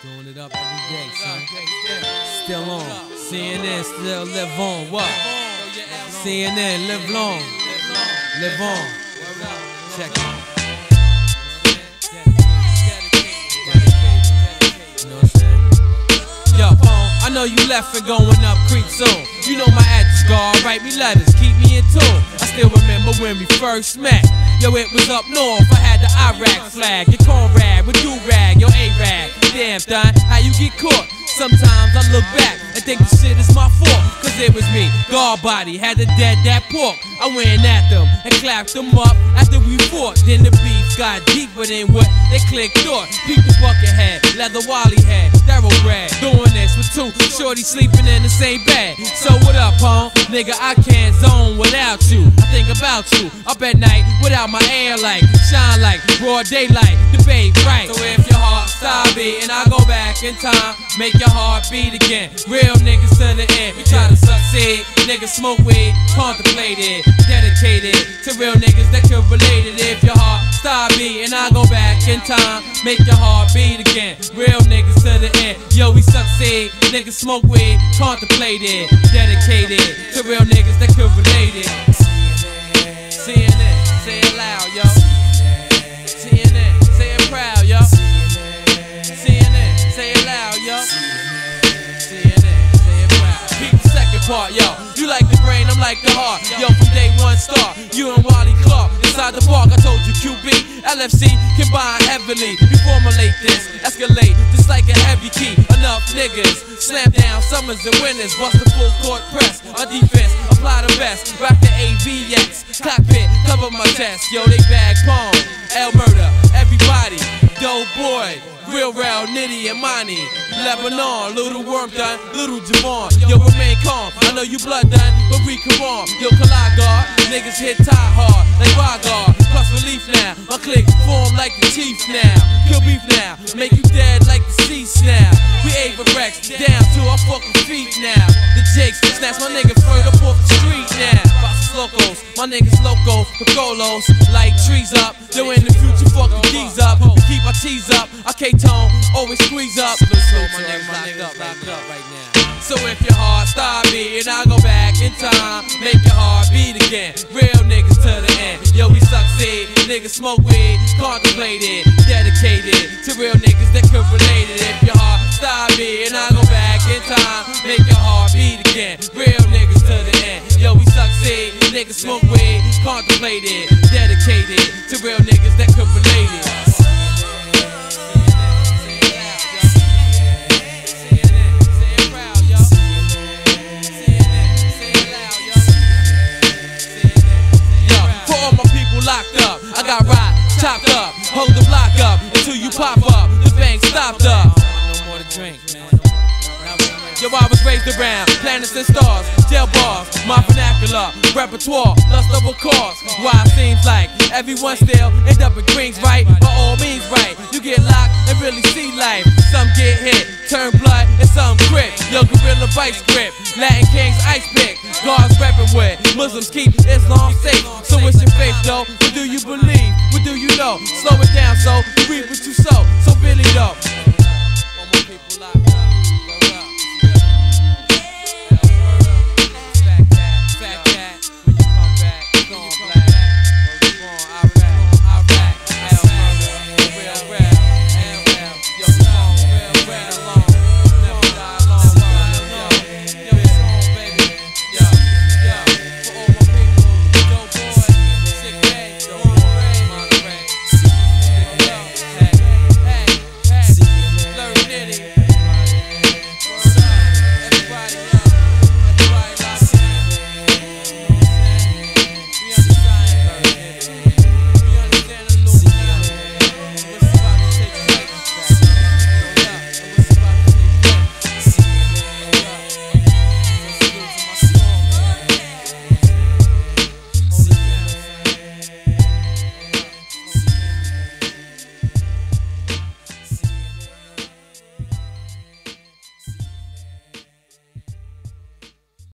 Doing it up every day, son. Still on. CNN, still live on. What? CNN, live long. Live on. Check it. You know what I'm saying? Yo, I know you left and going up creek soon. You know my address, God. Write me letters, keep me in tune. I still remember when we first met. Yo, it was up north, I had the Iraq flag. Your cornrag with do-rag, your A-rag. Damn, son, how you get caught? Sometimes I look back and think the shit is my fault. Cause it was me, guard body, had to dead that pork. I went at them and clapped them up after we fought. Then the beef got deeper than what they clicked thought. Peep the bucket head, leather Wally head, thoroughbred. Doing this with two shorties sleeping in the same bed. So what up, home? Nigga, I can't zone without you. I think about you up at night without my air light. Shine like broad daylight, the babe right. So if your heart stop beating, I go back in time, make your heart beat again. Real niggas to the end, we try to succeed. Niggas smoke weed, contemplated, dedicated to real niggas that can relate it. If your heart stop beating, I go back in time, make your heart beat again. Real niggas to the end, yo, we succeed. Niggas smoke weed, contemplated, dedicated to real niggas that can relate it. CNN, say it loud, yo. CNN, say it proud, yo. CNN, say it loud, yo. CNN, say it proud. Keep the second part, yo. You like the brain, I'm like the heart. Yo, from day one start, you and Wally Clark. Inside the park, I told you QB, LFC combine heavily. We formulate this, escalate just like a heavy key. Enough niggas, slam down summers and winners. Bust the full court press, on defense, apply the best. Rock the AVX, cockpit, cover my chest. Yo, they bag palm, L murder, everybody. Dope boy, real Nitty and Monty, Lebanon, little worm done, little Javon. Yo, remain calm, I know you blood done, but we come on. Yo, collide guard, niggas hit tie hard, like Rygar. Plus relief now, my click form like the Chiefs now. Kill beef now, make you dead like the Cease now. We Ava Rex, down to our fucking feet now. The Jakes, snatch my niggas straight up off the street now. Locos, my niggas loco, Picolos, like trees up. Yo, in the future, fuck the D's up. To keep my T's up, I K-tone, always squeeze up. My niggas locked up right now. So if your heart stop beating, I go back in time, make your heart beat again. Real niggas to the end, yo, we succeed. Niggas smoke weed, contemplated, dedicated to real niggas that could relate it. If your heart stop beating, I go back in time, make your heart beat again. Real niggas to the end, yo, we succeed. Niggas smoke weed, contemplated, dedicated to real niggas that could relate it. Locked up, I got rock, chopped up, hold the block up until you pop up, the bank stopped up. No more to drink, man. Yo, I was raised around planets and stars, jail bars, my vernacular, repertoire, lust of a cause. Why it seems like everyone still end up in Greens, right? By all means, right? You get locked and really see life. Some get hit, turn blood, and some grip. Yo, gorilla vice grip, Latin kings ice pick. Guards reppin' with, Muslims keep Islam safe. So what's your faith though? What do you believe? What do you know? Slow it down so you reap what you sow. So really though,